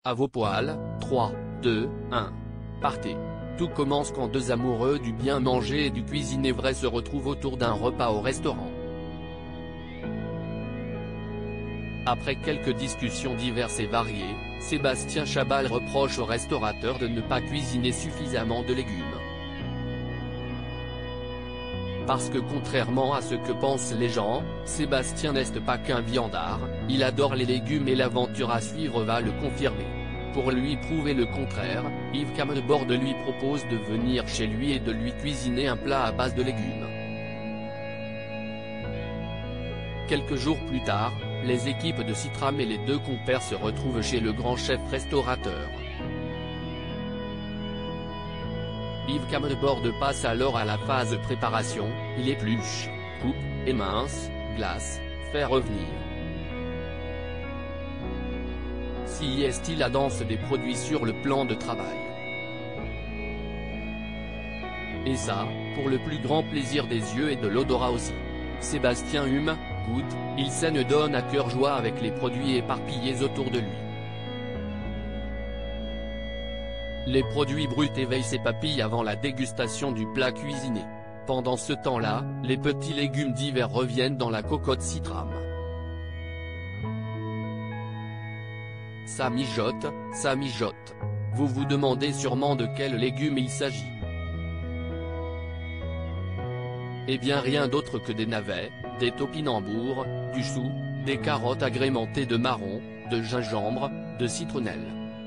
À vos poils, 3, 2, 1. Partez. Tout commence quand deux amoureux du bien manger et du cuisiner vrai se retrouvent autour d'un repas au restaurant. Après quelques discussions diverses et variées, Sébastien Chabal reproche au restaurateur de ne pas cuisiner suffisamment de légumes. Parce que contrairement à ce que pensent les gens, Sébastien n'est pas qu'un viandard, il adore les légumes et l'aventure à suivre va le confirmer. Pour lui prouver le contraire, Yves Camdebord lui propose de venir chez lui et de lui cuisiner un plat à base de légumes. Quelques jours plus tard, les équipes de Citram et les deux compères se retrouvent chez le grand chef restaurateur. Yves Camdebord passe alors à la phase préparation, il épluche, coupe, émince, glace, fait revenir. Si est-il la danse des produits sur le plan de travail. Et ça, pour le plus grand plaisir des yeux et de l'odorat aussi. Sébastien hume, goûte, il saigne donne à cœur joie avec les produits éparpillés autour de lui. Les produits bruts éveillent ses papilles avant la dégustation du plat cuisiné. Pendant ce temps-là, les petits légumes d'hiver reviennent dans la cocotte Citram. Ça mijote, ça mijote. Vous vous demandez sûrement de quels légumes il s'agit. Eh bien rien d'autre que des navets, des topinambours, du chou, des carottes agrémentées de marron, de gingembre, de citronnelle.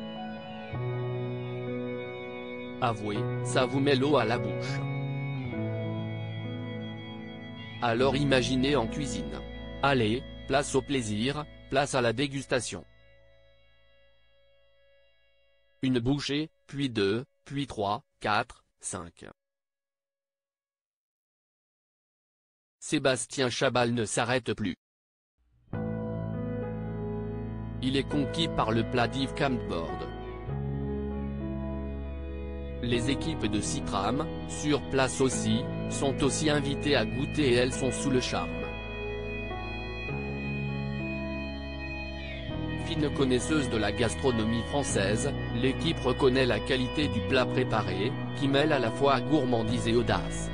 Avouez, ça vous met l'eau à la bouche. Alors imaginez en cuisine. Allez, place au plaisir, place à la dégustation. Une bouchée, puis deux, puis 3, 4, 5. Sébastien Chabal ne s'arrête plus. Il est conquis par le plat d'Yves Camdebord. Les équipes de Citram, sur place aussi, sont aussi invitées à goûter et elles sont sous le charme. Fine connaisseuse de la gastronomie française, l'équipe reconnaît la qualité du plat préparé, qui mêle à la fois gourmandise et audace.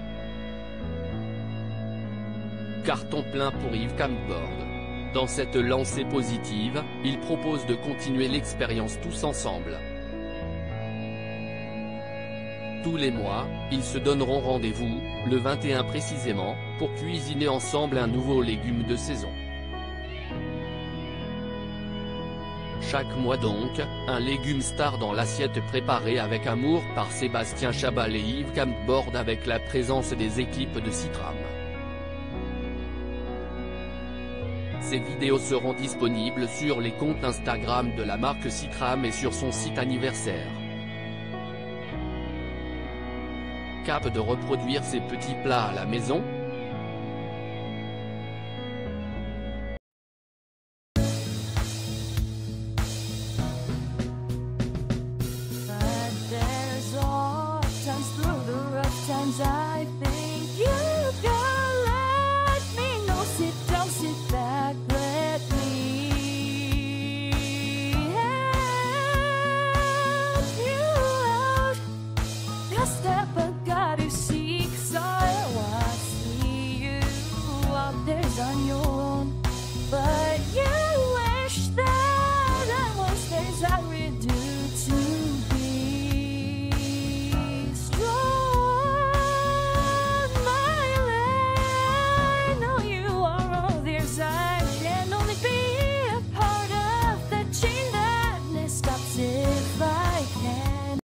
Carton plein pour Yves Camdebord. Dans cette lancée positive, il propose de continuer l'expérience tous ensemble. Tous les mois, ils se donneront rendez-vous, le 21 précisément, pour cuisiner ensemble un nouveau légume de saison. Chaque mois donc, un légume star dans l'assiette préparée avec amour par Sébastien Chabal et Yves Camdebord avec la présence des équipes de Citram. Ces vidéos seront disponibles sur les comptes Instagram de la marque Citram et sur son site anniversaire. Cap de reproduire ces petits plats à la maison?